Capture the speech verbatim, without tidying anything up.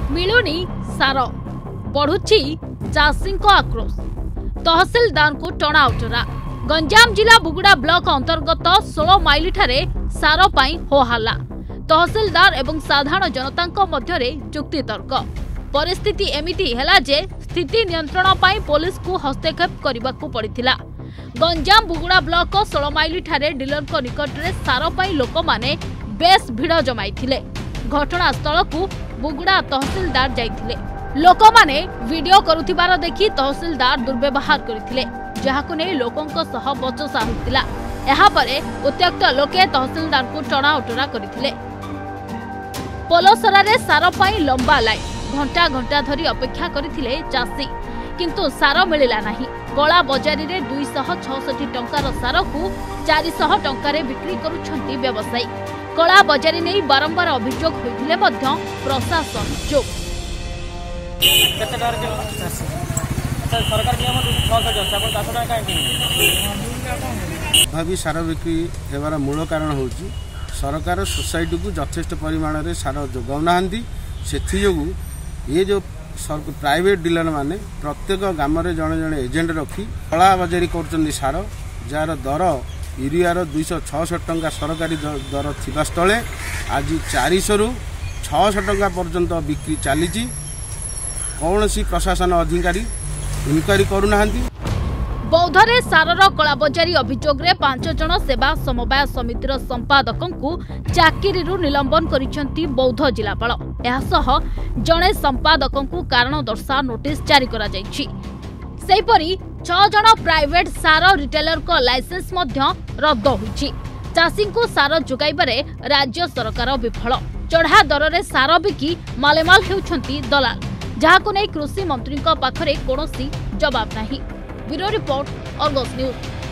मिलुनी सार बढ़ुछि चाषी आक्रोश तहसिलदार को टणाउटरा। गंजाम जिला बुगुड़ा ब्लॉक अंतर्गत षोल माइल ठारे सार पाई होहल्ला। तहसिलदार एवं साधारण जनता मध्यरे जुक्तितर्क। परिस्थिति एमिति हैला जे स्थिति नियंत्रण पाई पुलिस को हस्तक्षेप करने को पड़िथिला। गंजाम बुगुड़ा ब्लॉक षोल माइल ठारे डीलर को निकट में सार पाई लोक माने बेस भिड़ जमाइथिले। घटनास्थल को बुगुड़ा तहसिलदार जाइथिले। लोक माने वीडियो करुथिबार देखि तहसिलदार दुर्व्यवहार करथिले, जहाको नै लोकंक सह बचसा होतिला। एहा परे उत्त्यक्त लोके तहसिलदार को टणाउटरा करथिले। पोलोसरा रे सार पाई लंबा लाइन घंटा घंटा धरी अपेक्षा करथिले चाषी, किंतु सार मिलिला नाही। गला बजारी रे दो सौ छियासठ टंकार सार को चार सौ टंका रे बिक्री करूछंती व्यवसायी। कला बजारी नै बारंबार अभियोग होइथिले मध्य प्रशासन चुप। भावी सार बिक्री हेबार मूल कारण हूँ सरकार सोसाइटी को यथेष्ट परिमाण में सार जोगाऊना से ये जो प्राइवेट डीलर माने प्रत्येक गाँव में जड़े जड़े एजेंट रखी कला बजारी कर सार जार दर यूरियार दुईश छठ टंका सरकारी दर थिबा स्थले आज चार सौ रु छश टंका पर्यंत बिक्री चली। कौन सी प्रशासन अधिकारी इनक्वारी करूना। बौद्धरे सारर कलाबजारी अभियोग रे पांच जन सेवा समवाय समितिर संपादकों को चाकरी निलंबन करिसेंती बौद्ध जिलापाल। एहासह जड़े संपादकों को कारण दर्शा नोटिस जारी करा जायछि। सेहिपरि छह जन प्राइवेट सार रिटेलर को लाइसेंस मध्य रद्द होइछि। चाषी को सार जोगाइबारे राज्य सरकार विफल। चढ़ा दर रे सार बिकी मालेमाल हेउछंती दलाल, जहाको नै कृषि मंत्री पाखरे कोनोसी जवाब नाही। Bureau report, Argus news.